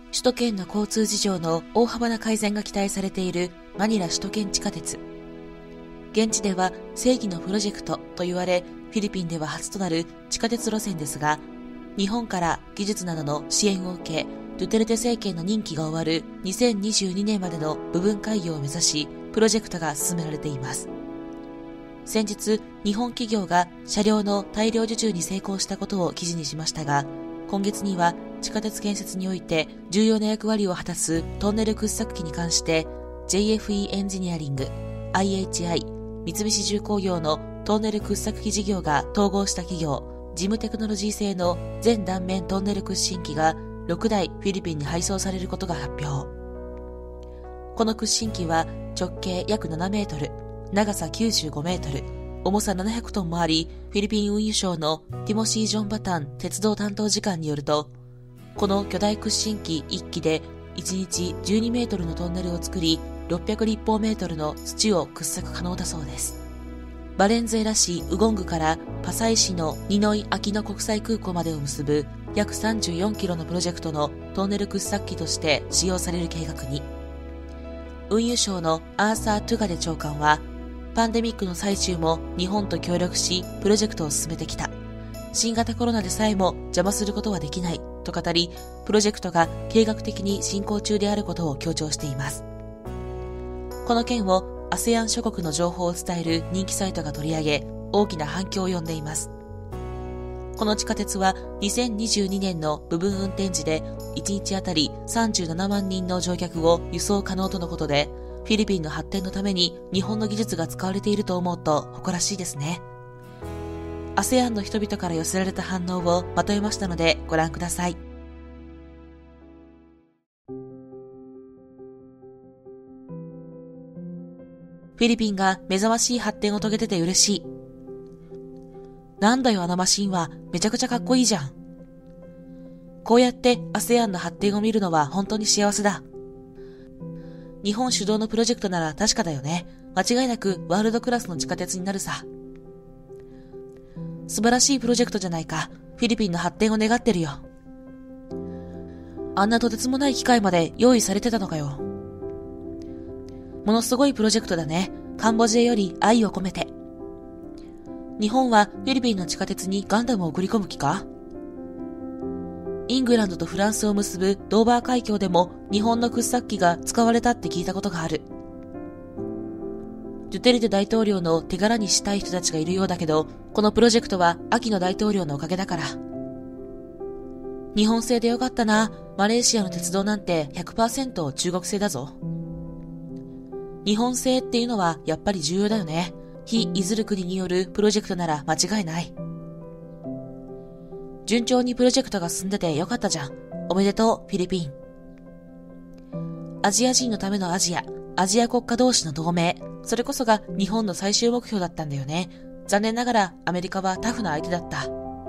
首都圏の交通事情の大幅な改善が期待されているマニラ首都圏地下鉄。現地では正義のプロジェクトと言われ、フィリピンでは初となる地下鉄路線ですが、日本から技術などの支援を受け、ドゥテルテ政権の任期が終わる2022年までの部分開業を目指し、プロジェクトが進められています。先日、日本企業が車両の大量受注に成功したことを記事にしましたが、今月には地下鉄建設において重要な役割を果たすトンネル掘削機に関して JFE エンジニアリング、IHI、三菱重工業のトンネル掘削機事業が統合した企業、ジムテクノロジー製の全断面トンネル掘進機が6台フィリピンに配送されることが発表。この掘進機は直径約7メートル、長さ95メートル、重さ700トンもあり、フィリピン運輸省のティモシー・ジョン・バタン鉄道担当次官によると、この巨大掘進機1機で1日12メートルのトンネルを作り、600立方メートルの土を掘削可能だそうです。バレンズエラ市ウゴングからパサイ市のニノイ・アキノ国際空港までを結ぶ約34キロのプロジェクトのトンネル掘削機として使用される計画に、運輸省のアーサー・トゥガデ長官は、パンデミックの最中も日本と協力しプロジェクトを進めてきた。新型コロナでさえも邪魔することはできないと語り、プロジェクトが計画的に進行中であることを強調しています。この件を ASEAN 諸国の情報を伝える人気サイトが取り上げ、大きな反響を呼んでいます。この地下鉄は2022年の部分運転時で1日あたり37万人の乗客を輸送可能とのことで、フィリピンの発展のために日本の技術が使われていると思うと誇らしいですね。ASEAN の人々から寄せられた反応をまとめましたのでご覧ください。フィリピンが目覚ましい発展を遂げてて嬉しい。なんだよあのマシンは、めちゃくちゃかっこいいじゃん。こうやって ASEAN の発展を見るのは本当に幸せだ。日本主導のプロジェクトなら確かだよね。間違いなくワールドクラスの地下鉄になるさ。素晴らしいプロジェクトじゃないか。フィリピンの発展を願ってるよ。あんなとてつもない機械まで用意されてたのかよ。ものすごいプロジェクトだね。カンボジアより愛を込めて。日本はフィリピンの地下鉄にガンダムを送り込む気か？イングランドとフランスを結ぶドーバー海峡でも日本の掘削機が使われたって聞いたことがある。ドゥテルテ大統領の手柄にしたい人たちがいるようだけど、このプロジェクトはアキノ大統領のおかげだから。日本製でよかったな。マレーシアの鉄道なんて 100% 中国製だぞ。日本製っていうのはやっぱり重要だよね。非いずる国によるプロジェクトなら間違いない。順調にプロジェクトが進んでてよかったじゃん。おめでとう、フィリピン。アジア人のためのアジア国家同士の同盟、それこそが日本の最終目標だったんだよね。残念ながらアメリカはタフな相手だった。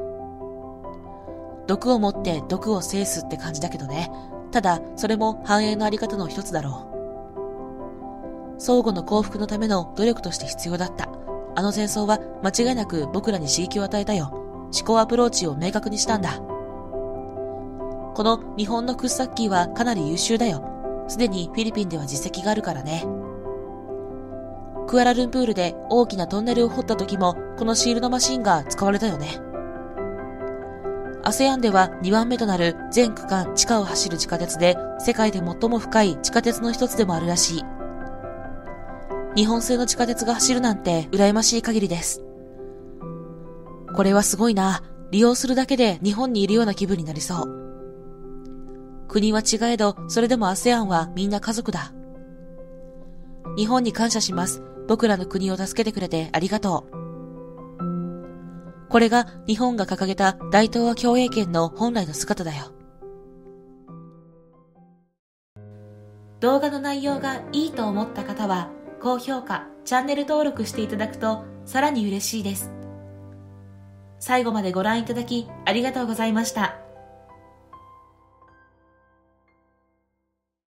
毒を持って毒を制すって感じだけどね。ただ、それも繁栄のあり方の一つだろう。相互の幸福のための努力として必要だった。あの戦争は間違いなく僕らに刺激を与えたよ。思考アプローチを明確にしたんだ。この日本の掘削機はかなり優秀だよ。すでにフィリピンでは実績があるからね。クアラルンプールで大きなトンネルを掘った時もこのシールドマシンが使われたよね。ASEAN では2番目となる全区間地下を走る地下鉄で世界で最も深い地下鉄の一つでもあるらしい。日本製の地下鉄が走るなんて羨ましい限りです。これはすごいな。利用するだけで日本にいるような気分になりそう。国は違えど、それでも ASEAN はみんな家族だ。日本に感謝します。僕らの国を助けてくれてありがとう。これが日本が掲げた大東亜共栄圏の本来の姿だよ。動画の内容がいいと思った方は、高評価、チャンネル登録していただくとさらに嬉しいです。最後までご覧いただきありがとうございました。